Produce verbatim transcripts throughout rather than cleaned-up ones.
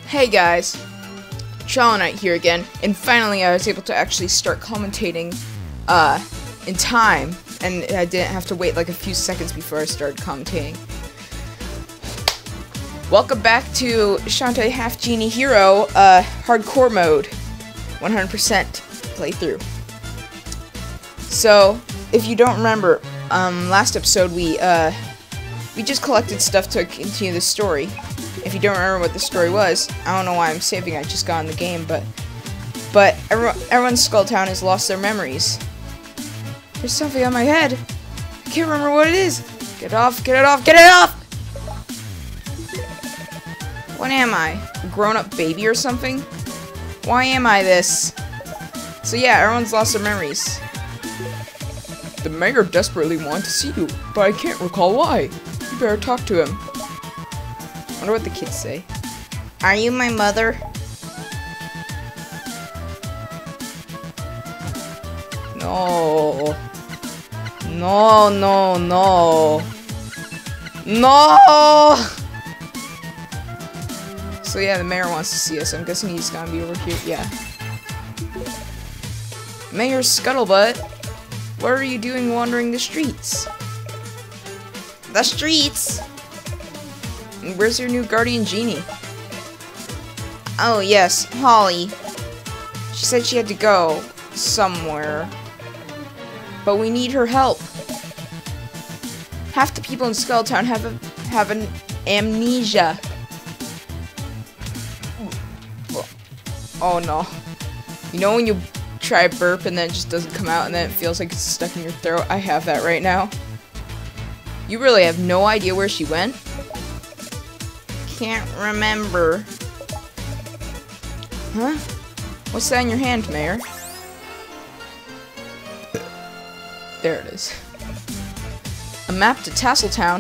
Hey guys, Trowel here again, and finally I was able to actually start commentating uh, in time, and I didn't have to wait like a few seconds before I started commentating. Welcome back to Shantae Half Genie Hero uh, Hardcore Mode, one hundred percent playthrough. So, if you don't remember, um, last episode we uh, we just collected stuff to continue the story. If you don't remember what the story was, I don't know why I'm saving. I just got in the game, but but everyone, everyone in Scuttle Town has lost their memories. There's something on my head. I can't remember what it is. Get it off! Get it off! Get it off! What am I? A grown-up baby or something? Why am I this? So yeah, everyone's lost their memories. The mayor desperately wanted to see you, but I can't recall why. You better talk to him. I wonder what the kids say. Are you my mother? No. No, no, no. No! So yeah, the mayor wants to see us. I'm guessing he's gonna be over here. Yeah. Mayor Scuttlebutt, what are you doing wandering the streets? The streets? Where's your new guardian Genie? Oh yes, Holly. She said she had to go somewhere. But we need her help. Half the people in Scuttle Town have a, have an amnesia. Oh no. You know when you try a burp and then it just doesn't come out and then it feels like it's stuck in your throat? I have that right now. You really have no idea where she went? Can't remember. Huh? What's that in your hand, Mayor? There it is. A map to Tassel Town.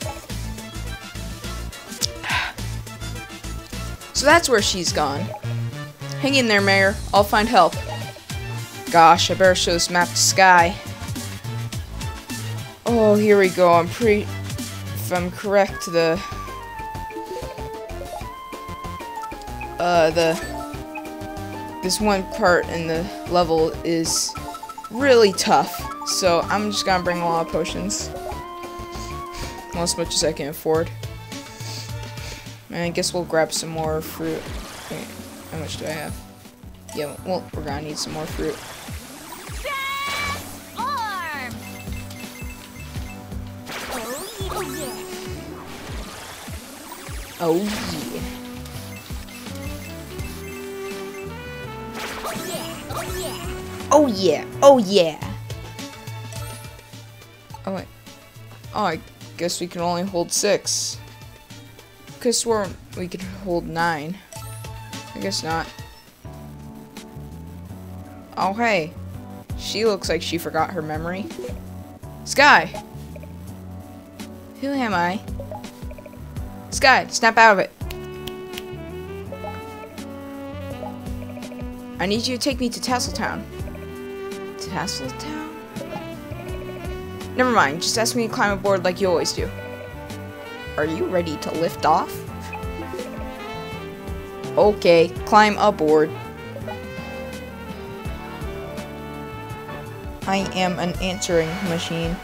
So that's where she's gone. Hang in there, Mayor. I'll find help. Gosh, I better show this map to Sky. Oh, here we go. I'm pretty... If I'm correct, the... Uh, the... This one part in the level is really tough. So, I'm just gonna bring a lot of potions. Well, as much as I can afford. And I guess we'll grab some more fruit. Wait, how much do I have? Yeah, well, we're gonna need some more fruit. Oh yeah. Oh yeah. Oh yeah. Oh wait. Oh, I guess we can only hold six. Could've sworn we could hold nine. I guess not. Oh hey. She looks like she forgot her memory. Sky! Who am I? Sky, snap out of it. I need you to take me to Tassel Town. Tassel Town? Never mind, just ask me to climb aboard like you always do. Are you ready to lift off? Okay, climb aboard. I am an answering machine.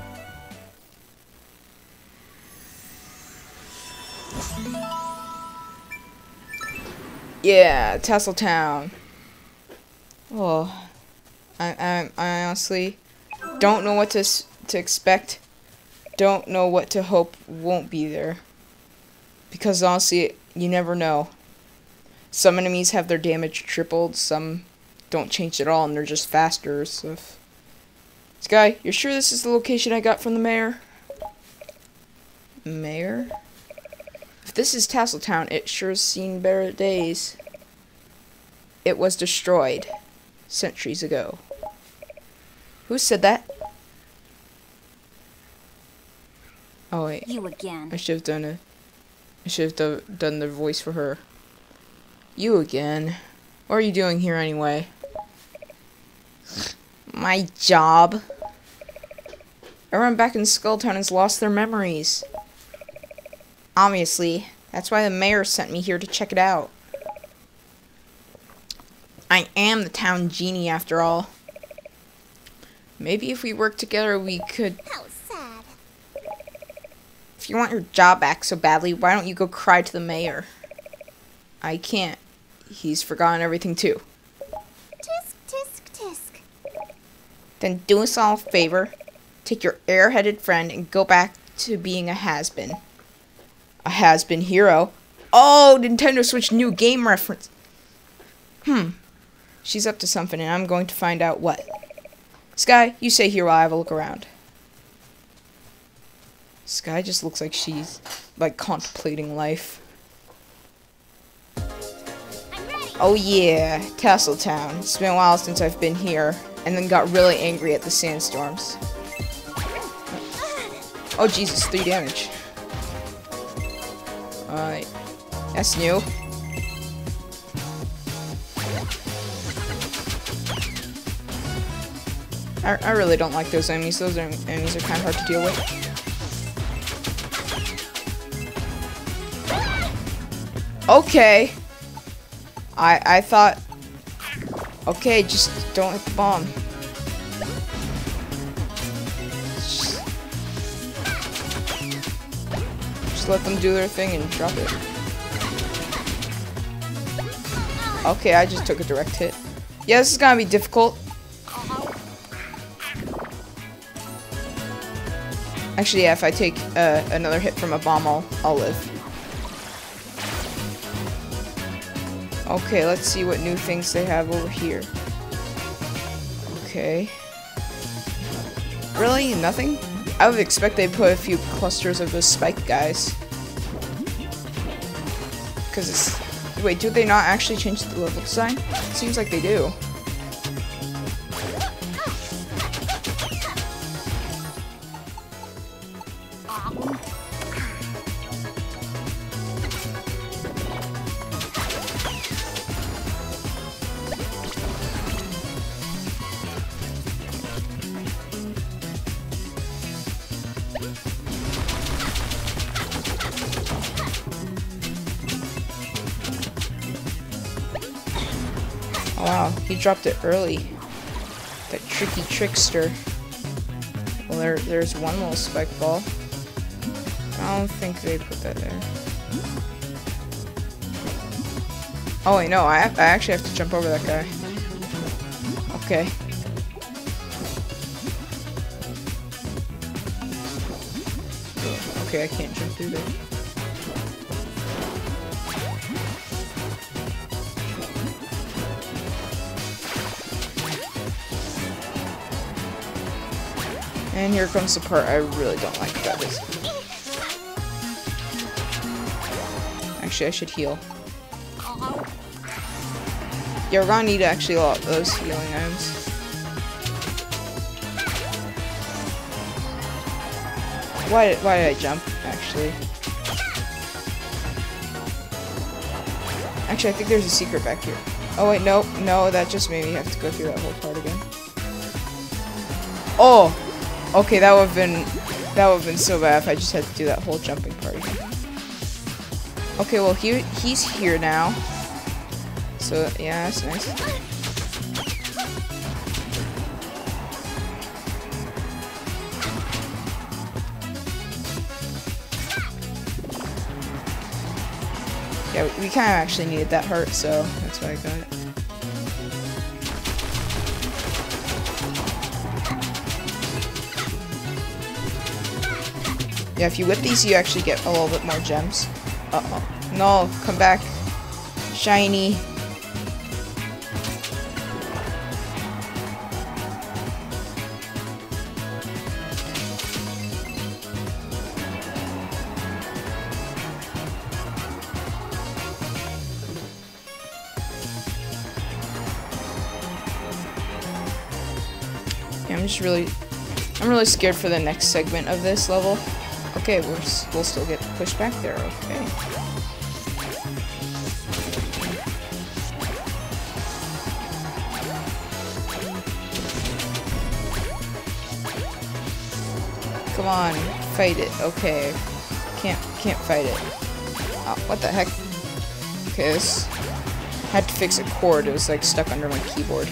Yeah, Tassel Town. Oh, I, I, I honestly don't know what to to expect. Don't know what to hope won't be there. Because honestly, you never know. Some enemies have their damage tripled. Some don't change at all, and they're just faster. So, Sky, you're sure this is the location I got from the mayor? Mayor? If this is Tassel Town, it sure's seen better days. It was destroyed centuries ago. Who said that? Oh wait. You again. I should have done a. I should have do, done the voice for her. You again. What are you doing here anyway? My job. Everyone back in Scuttle Town has lost their memories. Obviously, That's why the mayor sent me here to check it out. I am the town genie after all. Maybe if we work together we could... How sad. If you want your job back so badly, why don't you go cry to the mayor? I can't. He's forgotten everything too. Tisk, tisk, tisk. Then do us all a favor. Take your airheaded friend and go back to being a has-been. A has-been hero? Oh, Nintendo Switch new game reference. Hmm. She's up to something and I'm going to find out what. Sky, you stay here while I have a look around. Sky just looks like she's, like, contemplating life. Oh yeah, Tassel Town. It's been a while since I've been here, and then got really angry at the sandstorms. Oh Jesus, three damage. Alright, that's new. I, I really don't like those enemies. Those enemies are kind of hard to deal with. Okay. I I thought. Okay, just don't hit the bomb. Just, just let them do their thing and drop it. Okay, I just took a direct hit. Yeah, this is gonna be difficult. Actually, yeah, if I take uh, another hit from a bomb, I'll, I'll live. Okay, let's see what new things they have over here. Okay. Really? Nothing? I would expect they'd put a few clusters of those spike guys. Because it's... Wait, do they not actually change the level design? It seems like they do. Oh, wow, he dropped it early. That tricky trickster. Well, there, there's one little spike ball. I don't think they put that there. Oh wait, no, I, have, I actually have to jump over that guy. Okay. Okay, I can't jump through there. And here comes the part I really don't like about this. Actually, I should heal. Yeah, we're gonna need actually a lot of those healing items. Why did, why did I jump, actually? Actually, I think there's a secret back here. Oh wait, no, no, that just made me have to go through that whole part again. Oh! Okay, that would have been that would have been so bad if I just had to do that whole jumping part again. Okay, well he he's here now. So yeah, that's nice. Yeah, we, we kind of actually needed that heart, so that's why I got it. Yeah, if you whip these, you actually get a little bit more gems. Uh-oh. No, come back. Shiny. Yeah, I'm just really... I'm really scared for the next segment of this level. Okay, we're, we'll still get pushed back there, okay. Come on, fight it, okay. Can't, can't fight it. Oh, what the heck? Okay, this... had to fix a cord. It was like stuck under my keyboard.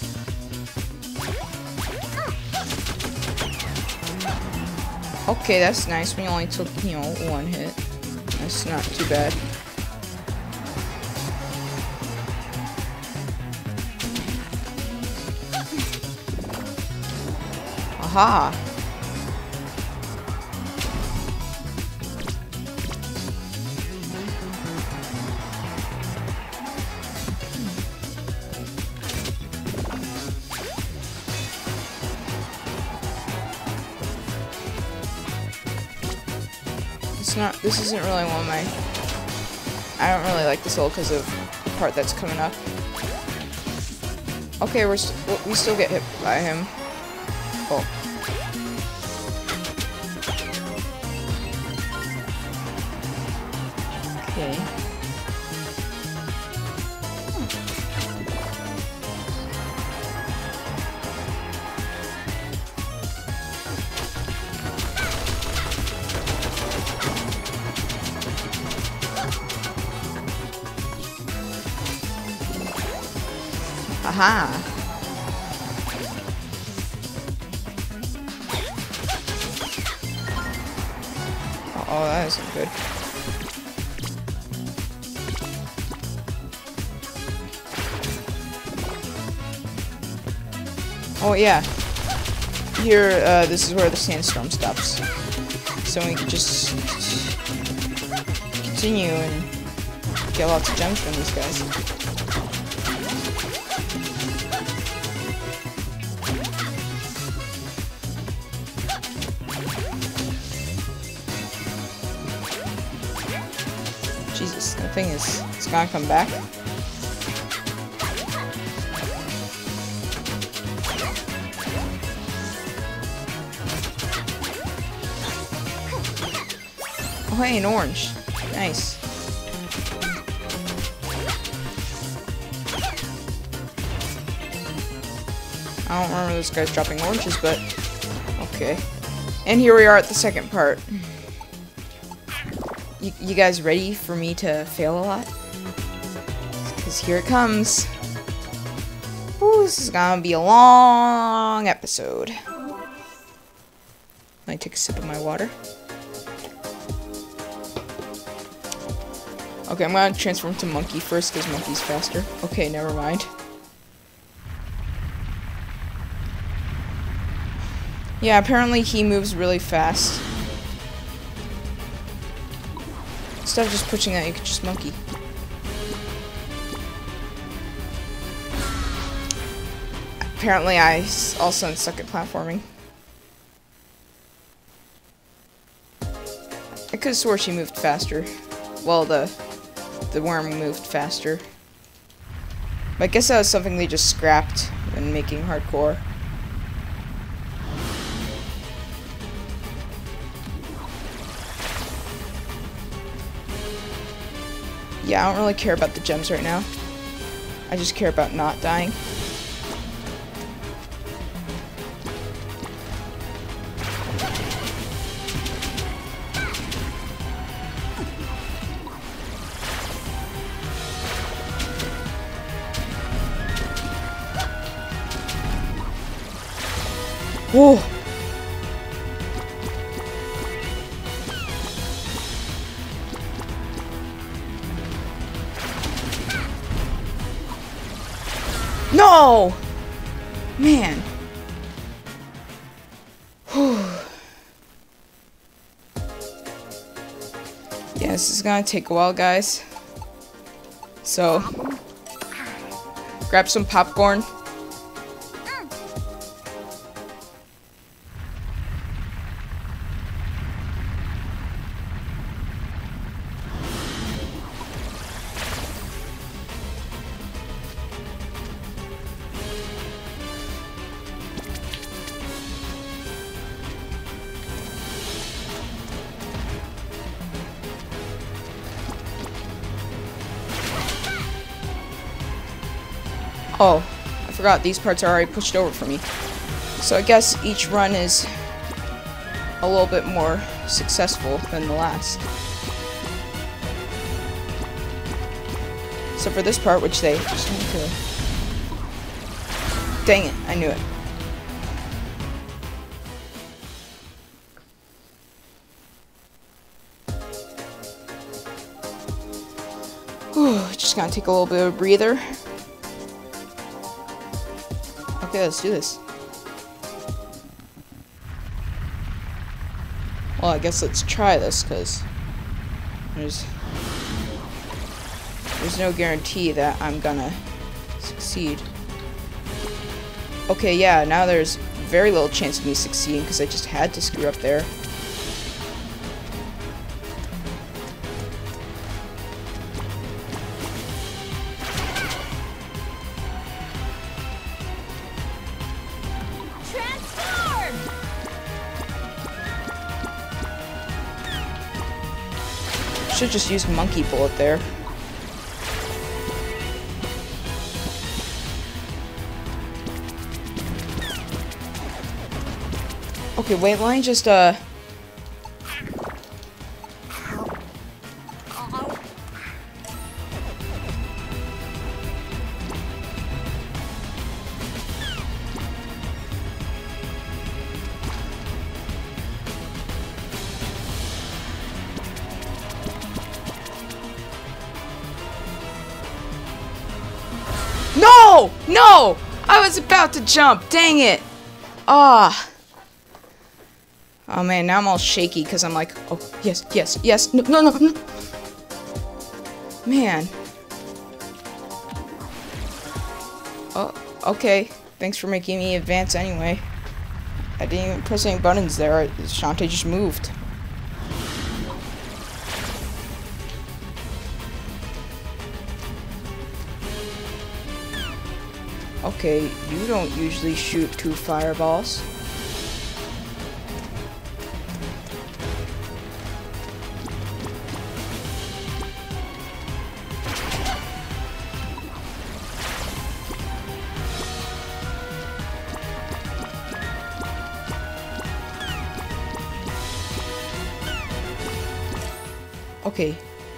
Okay, that's nice. We only took, you know, one hit. That's not too bad. Aha! It's not, this isn't really one of my, I don't really like this level because of the part that's coming up. Okay, we're st we still get hit by him. Oh. Okay. Aha! Oh, that isn't good. Oh yeah. Here, uh, this is where the sandstorm stops. So we can just continue and get lots of gems from these guys. Jesus, that thing is, it's gonna come back. Oh hey, an orange. Nice. I don't remember this guy's dropping oranges, but okay. And here we are at the second part. You, you guys ready for me to fail a lot? Because here it comes. Ooh, this is gonna be a long episode. Let me take a sip of my water. Okay, I'm gonna transform to monkey first because monkey's faster. Okay, never mind. Yeah, apparently he moves really fast. Instead of just pushing that, you could just monkey. Apparently I also suck at platforming. I could have swore she moved faster. Well, the the worm moved faster. But I guess that was something they just scrapped when making hardcore. Yeah, I don't really care about the gems right now. I just care about not dying. Whoa! No! Man. Whew. Yeah, this is gonna take a while, guys. So, grab some popcorn. Oh, I forgot, these parts are already pushed over for me. So I guess each run is a little bit more successful than the last. So for this part, which they just need to... Dang it, I knew it. Whew, just gonna take a little bit of a breather. Okay, let's do this. Well, I guess let's try this, because there's, there's no guarantee that I'm gonna succeed. Okay, yeah, now there's very little chance of me succeeding, because I just had to screw up there. Should just use monkey bullet there. Okay, wait, let me just uh No! No! I was about to jump. Dang it. Ah. Oh man, now I'm all shaky because I'm like, oh, yes, yes, yes. No, no, no, no. Man. Oh, okay. Thanks for making me advance anyway. I didn't even press any buttons there. Shantae just moved. Okay, you don't usually shoot two fireballs. Okay.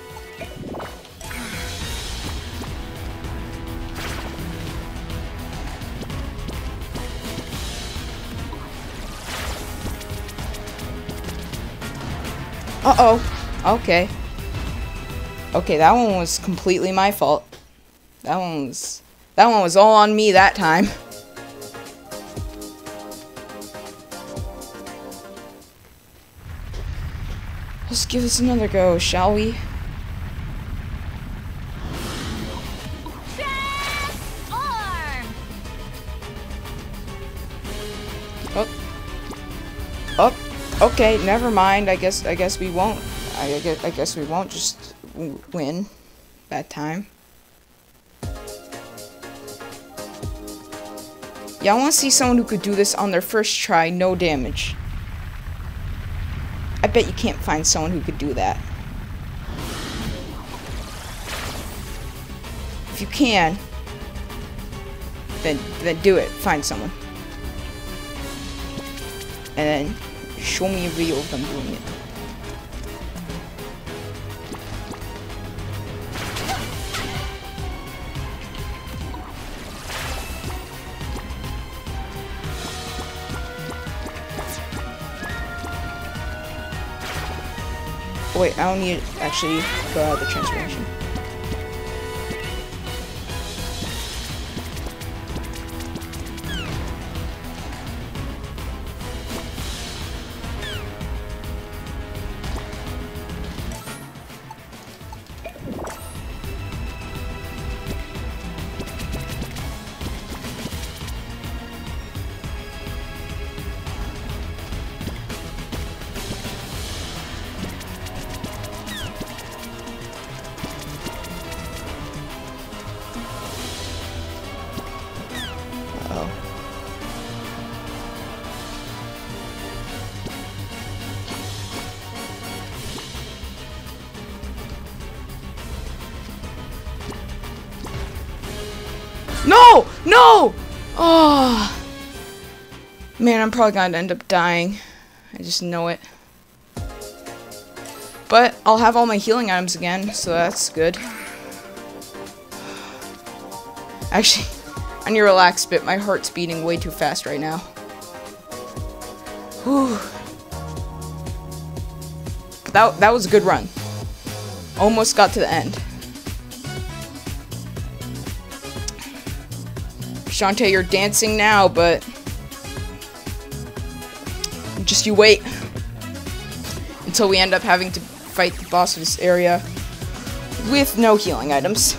Uh-oh. Okay. Okay, that one was completely my fault. That one was... That one was all on me that time. Let's give this another go, shall we? Oh. Oh. Okay, never mind. I guess I guess we won't. I, I guess I guess we won't just w win that time. Yeah, I want to see someone who could do this on their first try, no damage. I bet you can't find someone who could do that. If you can, then then do it. Find someone, and then show me a video of them doing it. Oh, wait, I don't need to actually go out of the transformation. No! No! Oh! Man, I'm probably gonna end up dying. I just know it. But I'll have all my healing items again, so that's good. Actually, I need to relax a bit. My heart's beating way too fast right now. Whew. But that, that was a good run. Almost got to the end. Shantae, you're dancing now, but just you wait until we end up having to fight the boss of this area with no healing items.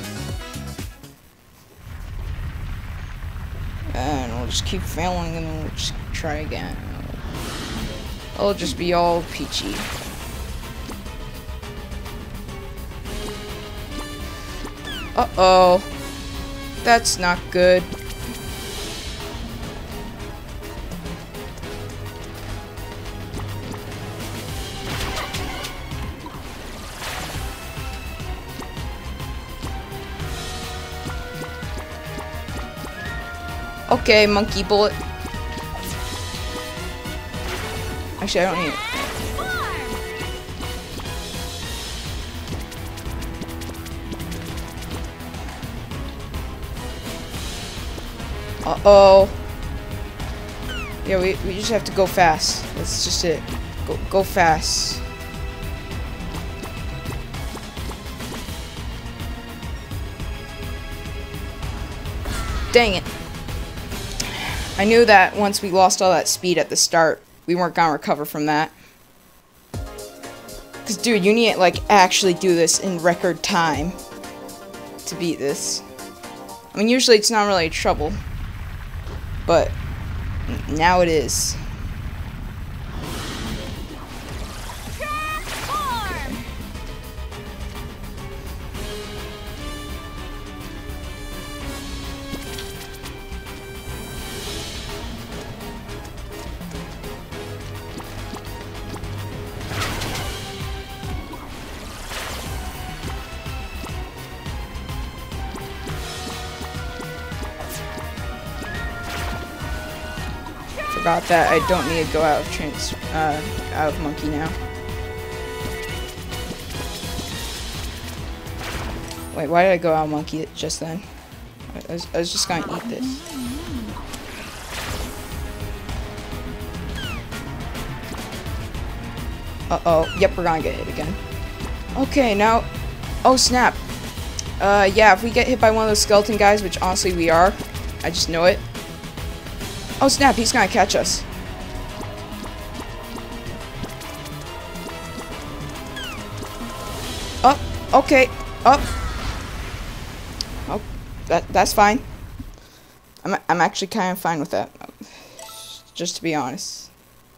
And we'll just keep failing and then we'll just try again. It'll just be all peachy. Uh-oh. That's not good. Okay, monkey bullet. Actually, I don't need it. Uh-oh. Yeah, we, we just have to go fast. That's just it. Go, go fast. Dang it. I knew that once we lost all that speed at the start, we weren't gonna recover from that. Cause dude, you need to like actually do this in record time to beat this. I mean, usually it's not really trouble, but now it is. Forgot that I don't need to go out of trans uh, out of monkey now. Wait, why did I go out of monkey just then? I was, I was just gonna eat this. Uh oh. Yep, we're gonna get hit again. Okay, now. Oh snap. Uh, yeah, if we get hit by one of those skeleton guys, which honestly we are, I just know it. Oh snap, he's gonna catch us. Up, oh, okay, up. Oh, that that's fine. I'm I'm actually kind of fine with that, just to be honest.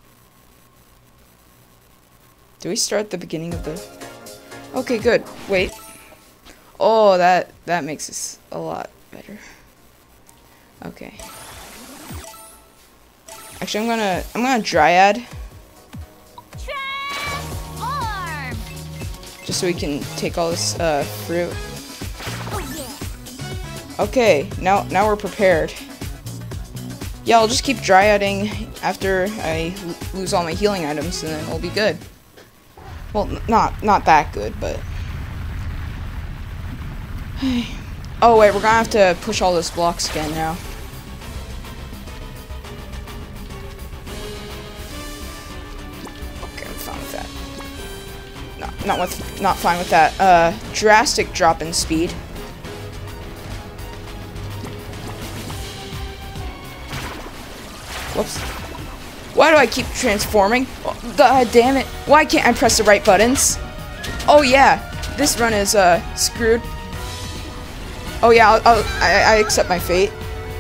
Do we start at the beginning of the? Okay, good. Wait. Oh, that that makes this a lot better. Okay. Actually, I'm gonna I'm gonna dryad. Transform! Just so we can take all this uh, fruit. Oh, yeah. Okay, now now we're prepared. Yeah, I'll just keep dryading after I lose all my healing items, and then we'll be good. Well, not not that good, but. Oh wait, we're gonna have to push all those blocks again now. Not with, not fine with that. Uh, drastic drop in speed. Whoops. Why do I keep transforming? Oh, God damn it. Why can't I press the right buttons? Oh yeah, this run is uh screwed. Oh yeah, I'll, I'll, I, I accept my fate.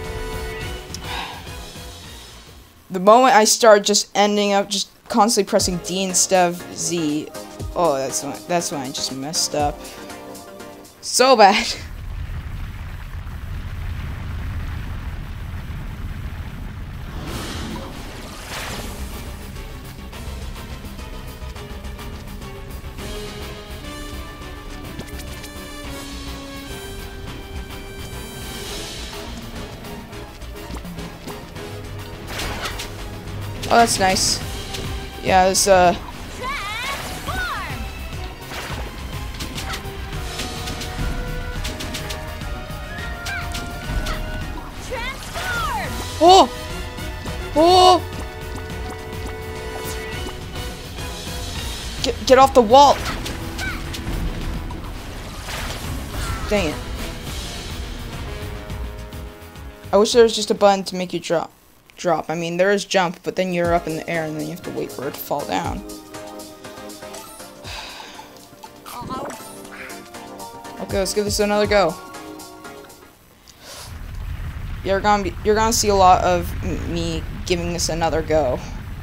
The moment I start just ending up just constantly pressing D instead of Z. Oh, that's when, that's when I just messed up. So bad. Oh, that's nice. Yeah, this, uh... Oh! Oh! Get, get off the wall! Dang it. I wish there was just a button to make you drop. Drop. I mean, there is jump, but then you're up in the air and then you have to wait for it to fall down. Okay, let's give this another go. You're gonna be, you're gonna see a lot of me giving this another go.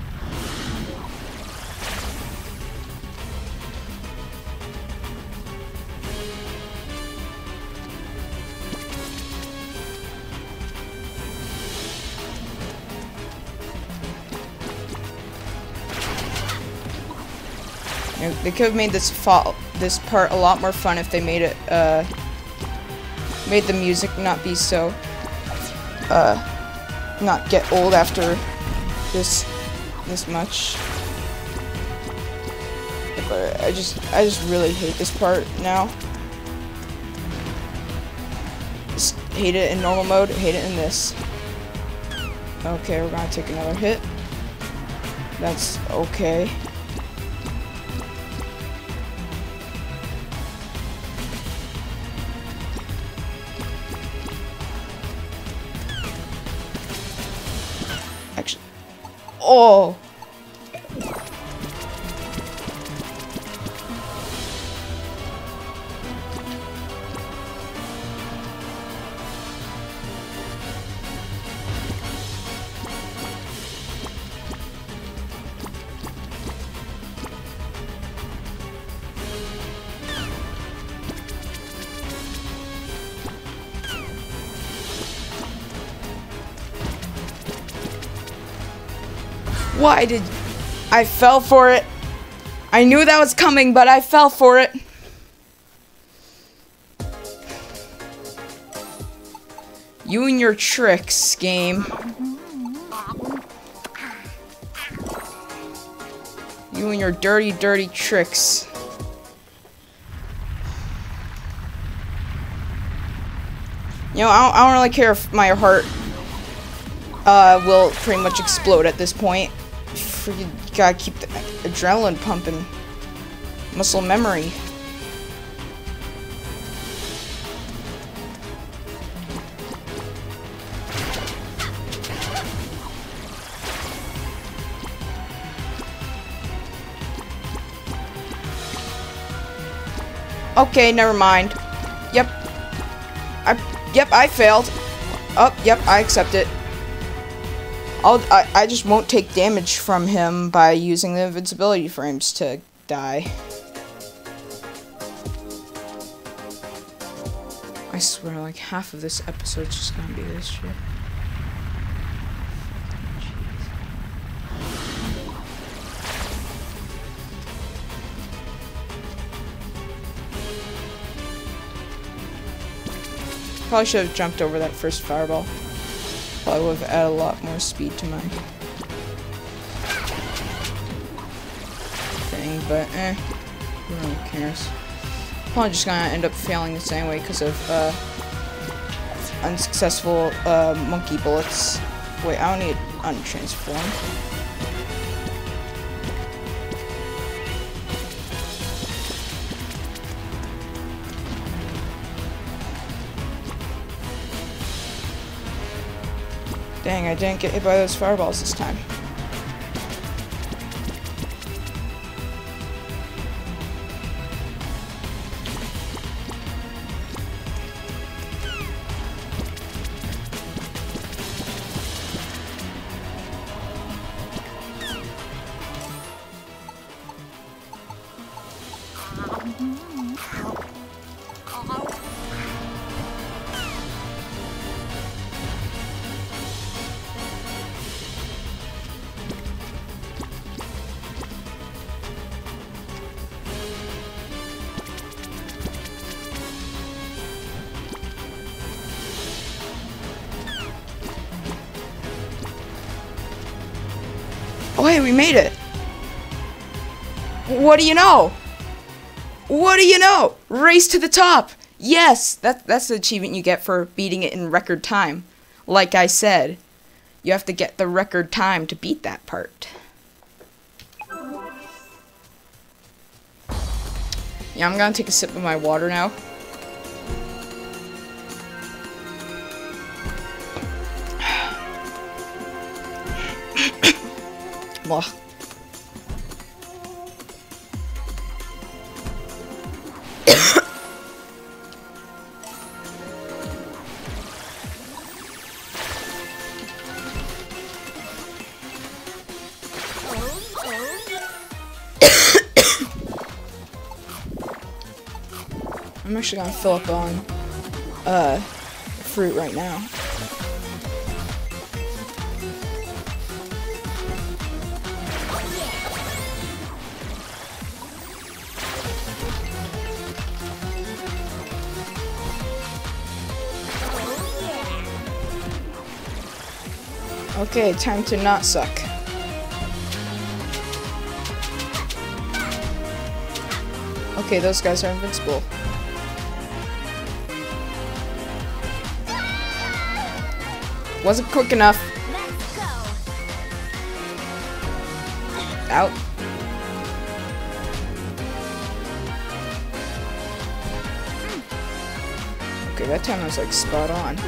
You know, they could have made this fall, this part a lot more fun if they made it, uh, made the music not be so, uh, not get old after this, this much. But I just, I just really hate this part now. Just hate it in normal mode, hate it in this. Okay, we're gonna take another hit. That's okay. Actually, oh! Why did... I fell for it. I knew that was coming, but I fell for it. You and your tricks, game. You and your dirty, dirty tricks. You know, I don't, I don't really care if my heart uh, will pretty much explode at this point. You gotta keep the adrenaline pumping. Muscle memory. Okay, never mind. Yep. I, yep, I failed. Oh, yep, I accept it. I'll, I, I just won't take damage from him by using the invincibility frames to die. I swear, like, half of this episode's just gonna be this shit. Probably should have jumped over that first fireball. Probably would have added a lot more speed to my thing, but eh, who really cares? Probably just gonna end up failing this anyway because of uh, unsuccessful uh, monkey bullets. Wait, I don't need untransform. Dang, I didn't get hit by those fireballs this time. Oh, hey, we made it. What do you know? What do you know? Race to the top. Yes, that, that's the achievement you get for beating it in record time. Like I said. you have to get the record time to beat that part. Yeah, I'm gonna take a sip of my water now. Well. I'm actually gonna fill up on uh, fruit right now. Okay, time to not suck. Okay, those guys are invincible. Wasn't quick enough. Let's go. Out. Okay, that time I was like spot on.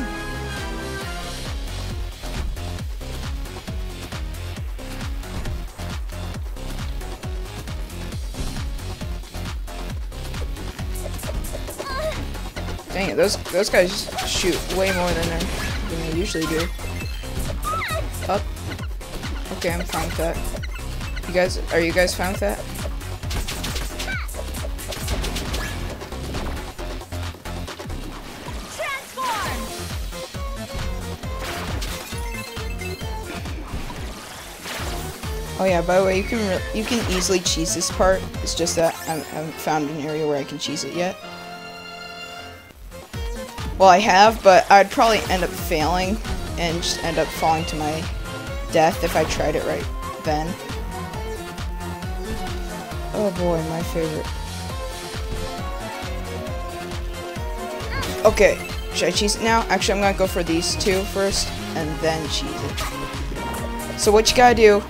Dang it, those those guys shoot way more than they, than they usually do. Up. Okay, I'm fine with that. You guys, are you guys fine with that? Transform. Oh yeah, by the way, you can re you can easily cheese this part. It's just that I haven't found an area where I can cheese it yet. Well, I have, but I'd probably end up failing and just end up falling to my death if I tried it right then. Oh boy, my favorite. Okay, should I cheese it now? Actually, I'm gonna go for these two first and then cheese it. So what you gotta do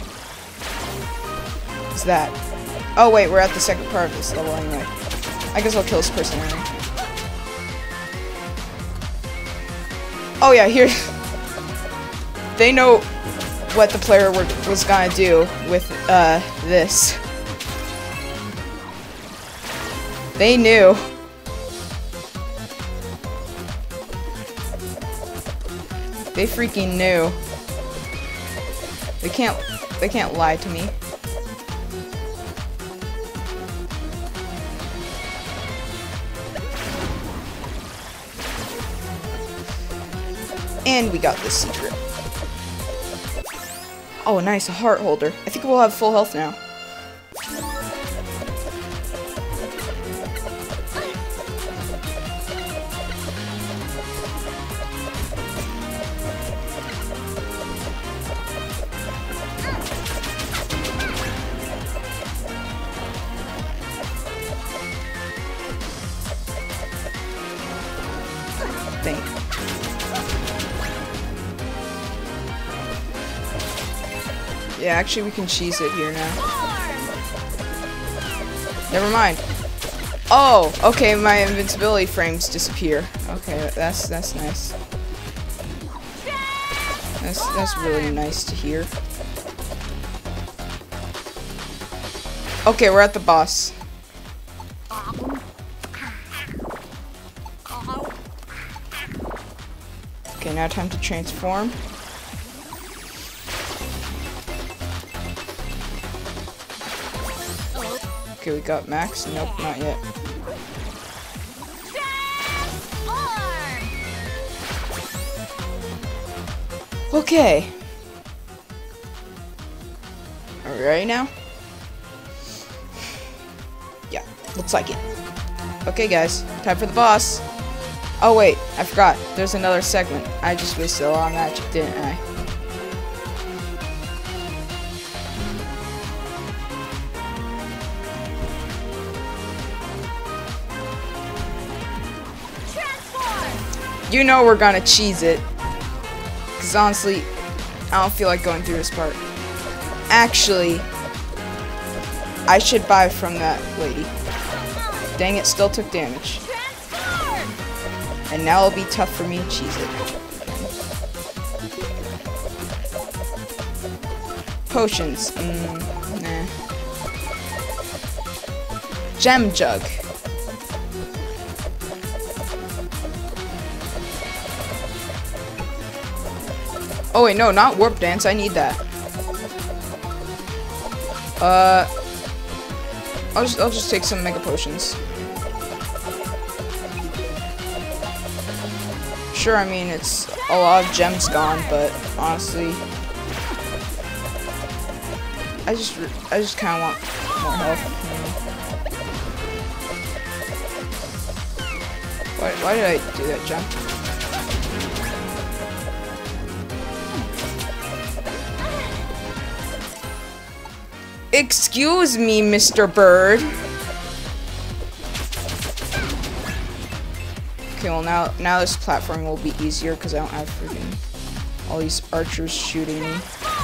is that. Oh wait, we're at the second part of this level anyway. I guess I'll kill this person anyway. Oh yeah, here. They know what the player were, was gonna do with uh, this. They knew. They freaking knew. They can't. They can't lie to me. And we got this secret. Oh, nice, a heart holder. I think we'll have full health now. Think. Yeah, actually we can cheese it here now. Never mind. Oh, okay, my invincibility frames disappear. Okay, that's that's nice. That's that's really nice to hear. Okay, we're at the boss. Okay, now time to transform. Okay, we got Max. Nope, not yet. Okay. Are we ready now? Yeah, looks like it. Okay, guys, time for the boss. Oh wait, I forgot. There's another segment. I just wasted a lot of magic, didn't I? Transform. You know we're gonna cheese it. Cause honestly, I don't feel like going through this part. Actually, I should buy from that lady. Dang it, still took damage. And now it'll be tough for me to cheese it. Potions. Mm, nah. Gem jug. Oh wait, no, not warp dance. I need that. Uh, I'll just I'll just take some mega potions. Sure, I mean it's a lot of gems gone, but honestly, I just I just kind of want more health. Why why did I do that jump? Excuse me, Mister Bird. Okay, well now now this platform will be easier because I don't have freaking all these archers shooting me.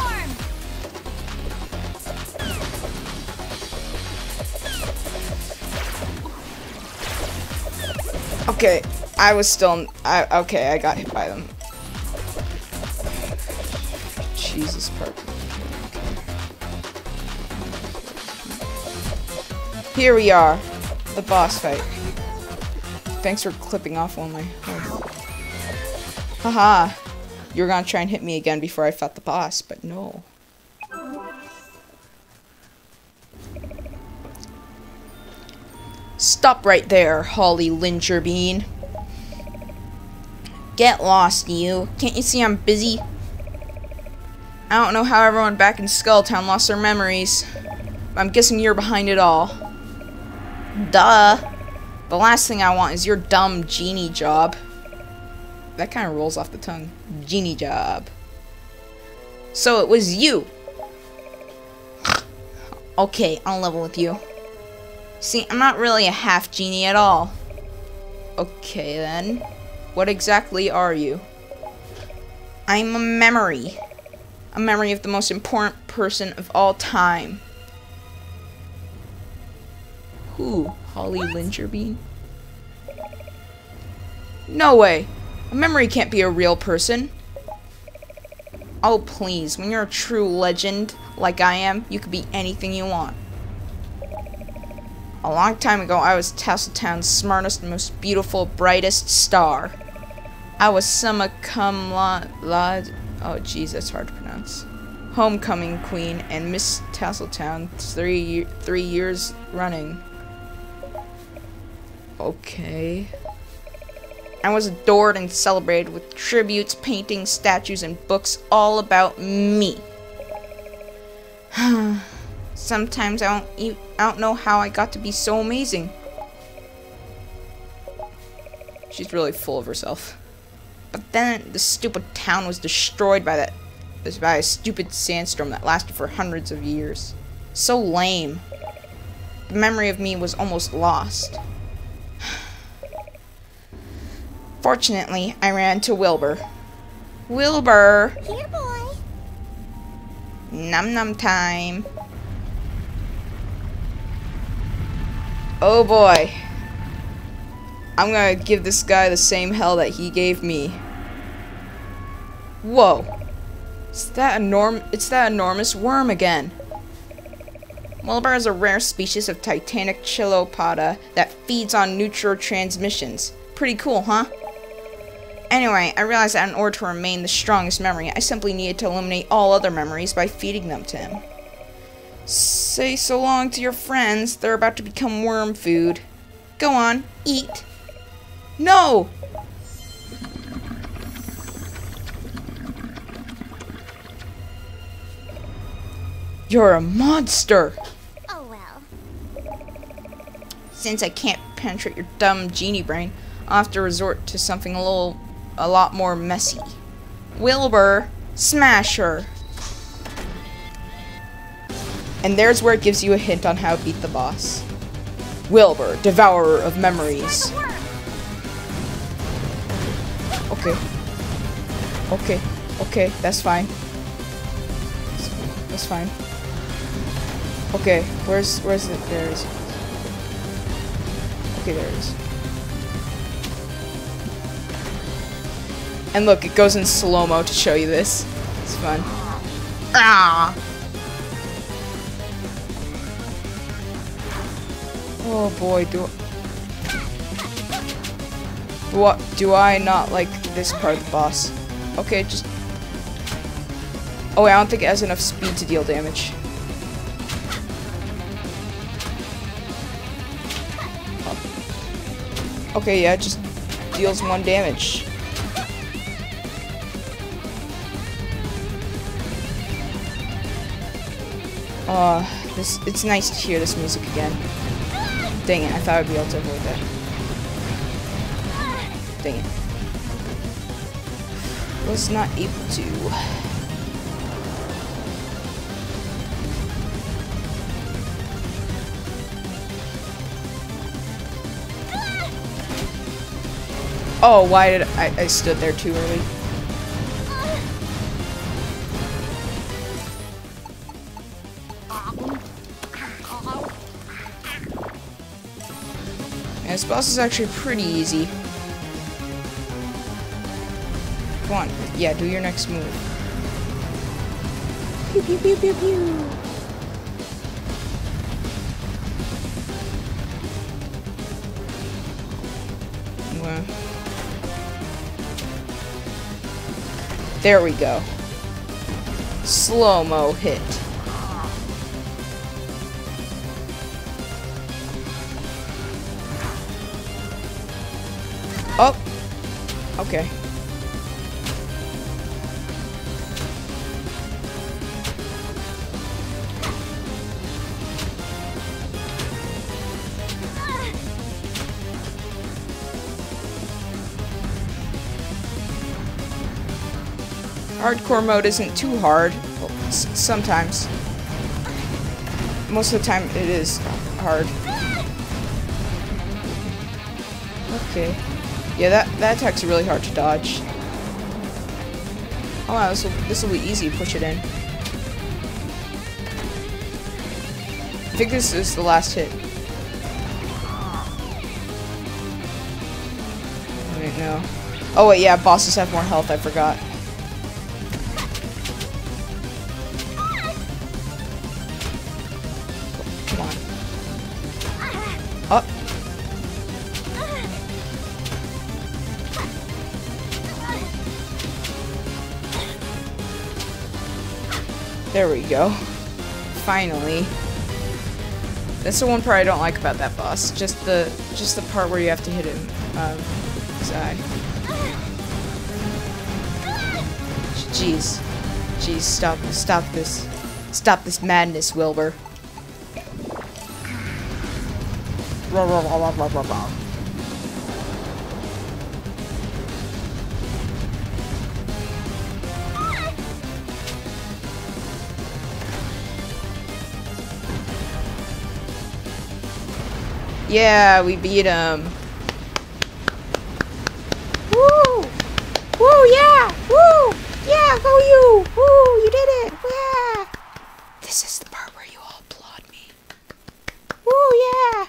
Okay, I was still I okay, I got hit by them. Jesus, part. Here we are, the boss fight. Thanks for clipping off one of my health. Haha, you were gonna try and hit me again before I fought the boss, but no. Stop right there, Holly Lingerbean. Get lost, you. Can't you see I'm busy? I don't know how everyone back in Scuttle Town lost their memories. I'm guessing you're behind it all. Duh. The last thing I want is your dumb genie job. That kind of rolls off the tongue. Genie job. So it was you. Okay, I'll level with you. See, I'm not really a half genie at all. Okay then. What exactly are you? I'm a memory. A memory of the most important person of all time. Who? Holly Lingerbean? No way. A memory can't be a real person. Oh please, when you're a true legend like I am, you could be anything you want. A long time ago, I was Tassel Town's smartest, most beautiful, brightest star. I was summa cum laude, oh jeez, that's hard to pronounce. Homecoming queen and Miss Tassel Town three three years running. Okay. I was adored and celebrated with tributes, paintings, statues, and books all about me. Sometimes I don't e I don't know how I got to be so amazing. She's really full of herself. But then the stupid town was destroyed by that by a stupid sandstorm that lasted for hundreds of years. So lame. The memory of me was almost lost. Fortunately, I ran to Wilbur. Wilbur! Here, boy. Num num time. Oh boy. I'm gonna give this guy the same hell that he gave me. Whoa. It's that enorm it's that enormous worm again. Wilbur is a rare species of titanic chilopoda that feeds on neurotransmissions. Pretty cool, huh? Anyway, I realized that in order to remain the strongest memory, I simply needed to eliminate all other memories by feeding them to him. Say so long to your friends, they're about to become worm food. Go on, eat. No! You're a monster! Oh well. Since I can't penetrate your dumb genie brain, I'll have to resort to something a little, a lot more messy. Wilbur, smash her! And there's where it gives you a hint on how to beat the boss. Wilbur, devourer of memories. Okay. Okay, okay, that's fine. That's fine. Okay, where's where's it? There it is. Okay, there it is. And look, it goes in slow-mo to show you this. It's fun. Ah! Oh boy, do what? Do I not like this part of the boss? Okay, just. Oh, wait, I don't think it has enough speed to deal damage. Oh. Okay, yeah, it just deals one damage. Uh, this, it's nice to hear this music again. Dang it, I thought I'd be able to avoid that. Dang it. Was not able to. Oh, why did I, I stood there too early? Yeah, this boss is actually pretty easy. Come on, yeah, do your next move. Pew pew pew pew pew. Well. There we go. Slow-mo hit. Oh! Okay. Hardcore mode isn't too hard. Well, s sometimes. Most of the time it is hard. Okay. Yeah, that, that attack's really hard to dodge. Oh wow, this will this will be easy. Push it in. I think this is the last hit. Wait, no. Oh wait, yeah, bosses have more health. I forgot. Come on. Up. There we go. Finally. That's the one part I don't like about that boss. Just the just the part where you have to hit him. Um, his eye. Jeez. Jeez, stop stop this. Stop this madness, Wilbur. Rah, rah, rah, rah, rah, rah, rah. Yeah, we beat him. Woo! Woo, yeah! Woo! Yeah, go you! Woo, you did it! Yeah! This is the part where you all applaud me. Woo, yeah!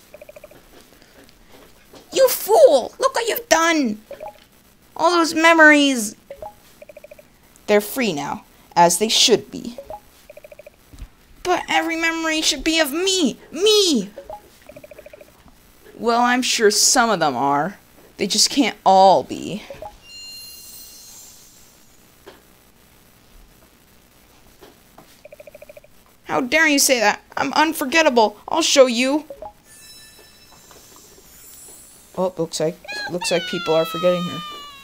You fool! Look what you've done! All those memories! They're free now, as they should be. But every memory should be of me! Me! Well, I'm sure some of them are. They just can't all be. How dare you say that? I'm unforgettable. I'll show you. Oh, looks like looks like people are forgetting her.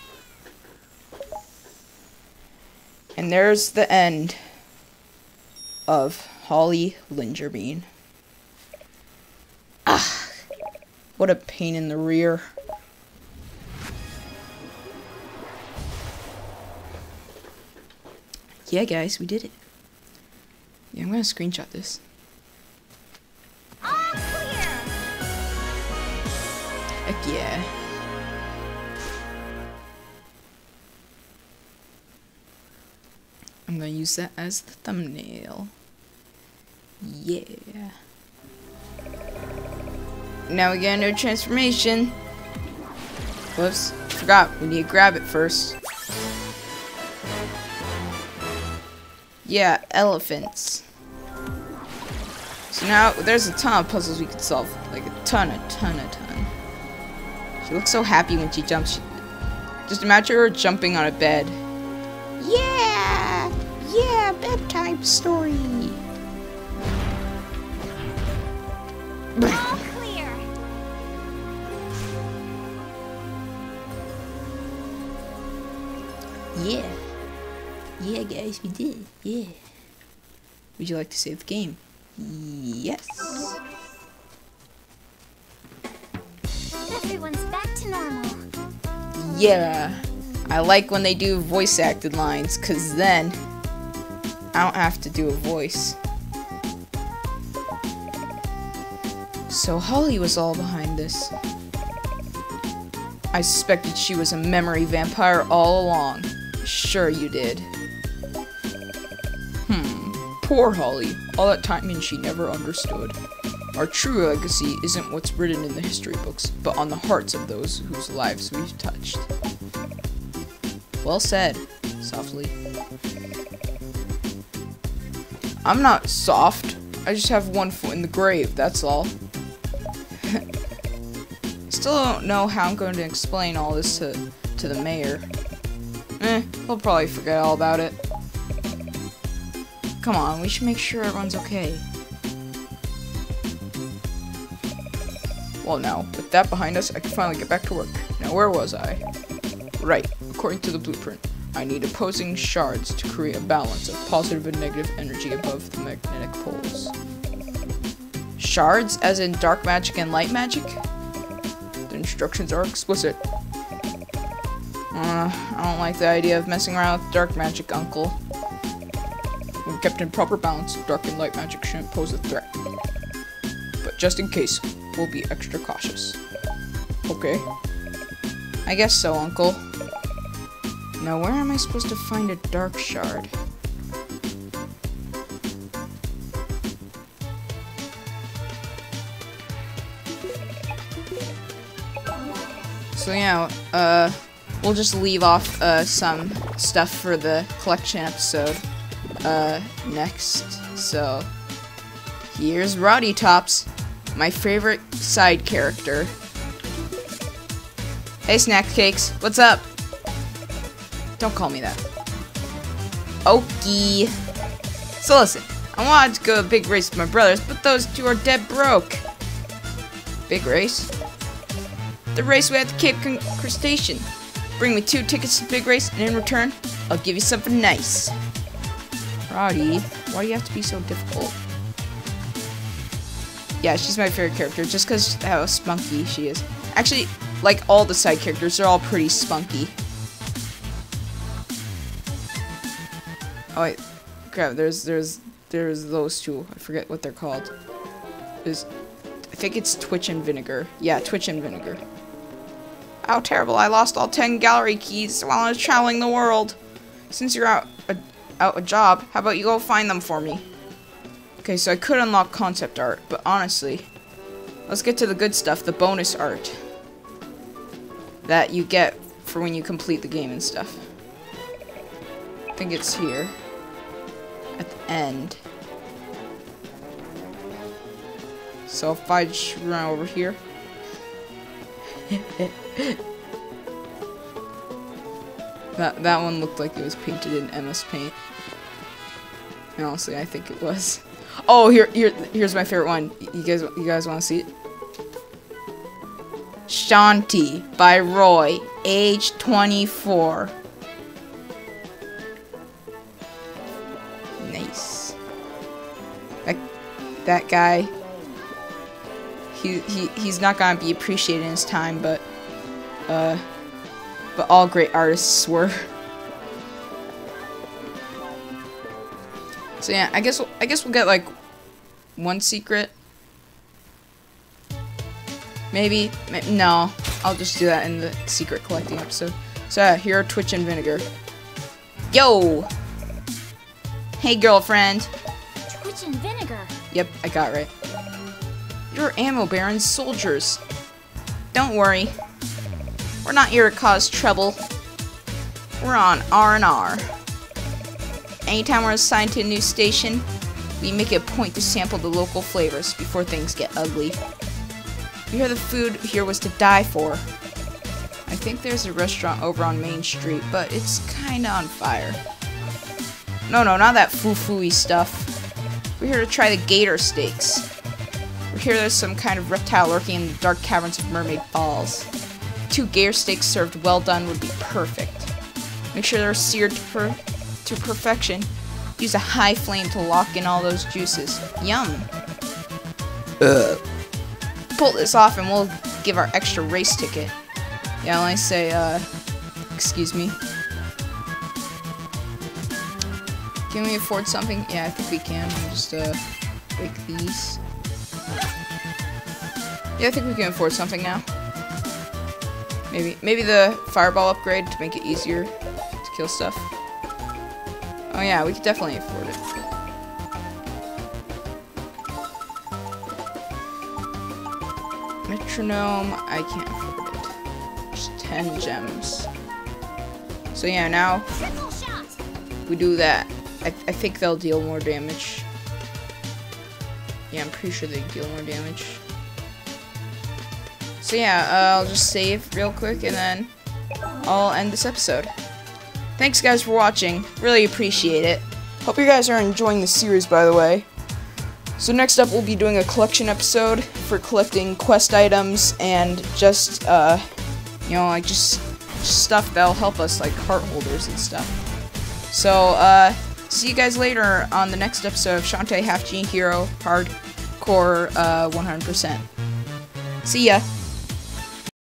And there's the end of Holly Lingerbean. Ah. What a pain in the rear. Yeah, guys, we did it. Yeah, I'm gonna screenshot this. All clear. Heck yeah. I'm I'm gonna use that as the thumbnail. Yeah. Now we get into a transformation. Whoops, forgot. We need to grab it first. Yeah, elephants. So now there's a ton of puzzles we could solve. Like a ton, a ton, a ton. She looks so happy when she jumps. She, just imagine her jumping on a bed. Yeah! Yeah, bedtime story. All clear. Yeah. Yeah, guys, we did. Yeah. Would you like to save the game? Yes. Everyone's back to normal. Yeah. I like when they do voice acted lines, cause then I don't have to do a voice. So Holly was all behind this. I suspected she was a memory vampire all along. Sure you did. Hmm, poor Holly. All that time and she never understood. Our true legacy isn't what's written in the history books, but on the hearts of those whose lives we've touched. Well said, softly. I'm not soft. I just have one foot in the grave, that's all. Still don't know how I'm going to explain all this to, to the mayor. Eh, he'll probably forget all about it. Come on, we should make sure everyone's okay. Well now, with that behind us, I can finally get back to work. Now where was I? Right, according to the blueprint, I need opposing shards to create a balance of positive and negative energy above the magnetic poles. Shards, as in dark magic and light magic? The instructions are explicit. Uh, I don't like the idea of messing around with dark magic, Uncle. When kept in proper balance, dark and light magic shouldn't pose a threat. But just in case, we'll be extra cautious. Okay. I guess so, Uncle. Now where am I supposed to find a dark shard? So yeah, uh, we'll just leave off uh, some stuff for the collection episode uh, next. So here's Roddy Tops, my favorite side character. Hey, Snack Cakes, what's up? Don't call me that. Okie. So listen, I wanted to go a big race with my brothers, but those two are dead broke. Big race? The race we at the Cape Crustacean. Bring me two tickets to the big race, and in return, I'll give you something nice. Roddy, why do you have to be so difficult? Yeah, she's my favorite character, just because how spunky she is. Actually, like all the side characters, they're all pretty spunky. Oh wait, crap, there's, there's, there's those two. I forget what they're called. There's, I think it's Twitch and Vinegar. Yeah, Twitch and Vinegar. How terrible, I lost all ten gallery keys while I was traveling the world. Since you're out a, out a job, how about you go find them for me? Okay, so I could unlock concept art, but honestly, let's get to the good stuff, the bonus art. That you get for when you complete the game and stuff. I think it's here. At the end. So if I just run over here. that that one looked like it was painted in M S Paint. And honestly, I think it was. Oh, here here here's my favorite one. You guys you guys want to see it? Shantae by Roy, age twenty-four. Nice. That that guy. He, he he's not gonna be appreciated in his time, but uh, but all great artists were. So yeah, I guess I guess we'll get like one secret. Maybe no, I'll just do that in the secret collecting episode. So yeah, here are Twitch and Vinegar. Yo, Hey, girlfriend. Twitch and vinegar. Yep, I got it right. You're ammo barons, soldiers. Don't worry. We're not here to cause trouble. We're on R and R. Anytime we're assigned to a new station, we make it a point to sample the local flavors before things get ugly. We hear the food here was to die for. I think there's a restaurant over on Main Street, but it's kinda on fire. No, no, not that foo-foo-y stuff. We're here to try the gator steaks. We're here there's some kind of reptile lurking in the dark caverns of Mermaid Falls. Two gator steaks served well done would be perfect. Make sure they're seared to, per to perfection. Use a high flame to lock in all those juices. Yum. Ugh. Pull this off and we'll give our extra race ticket. Yeah, when I say, uh, excuse me. Can we afford something? Yeah, I think we can. We'll just, uh, break these. Yeah, I think we can afford something now. Maybe, maybe the fireball upgrade to make it easier to kill stuff. Oh yeah, we could definitely afford it. Metronome, I can't afford it. Just ten gems. So yeah, now we do that. I, I think they'll deal more damage. Yeah, I'm pretty sure they deal more damage. So yeah, uh, I'll just save real quick and then I'll end this episode. Thanks guys for watching. Really appreciate it. Hope you guys are enjoying the series, by the way. So next up, we'll be doing a collection episode for collecting quest items and just, uh, you know, like just stuff that'll help us, like heart holders and stuff. So, uh, see you guys later on the next episode of Shantae Half Genie Hero Hardcore uh, one hundred percent. See ya.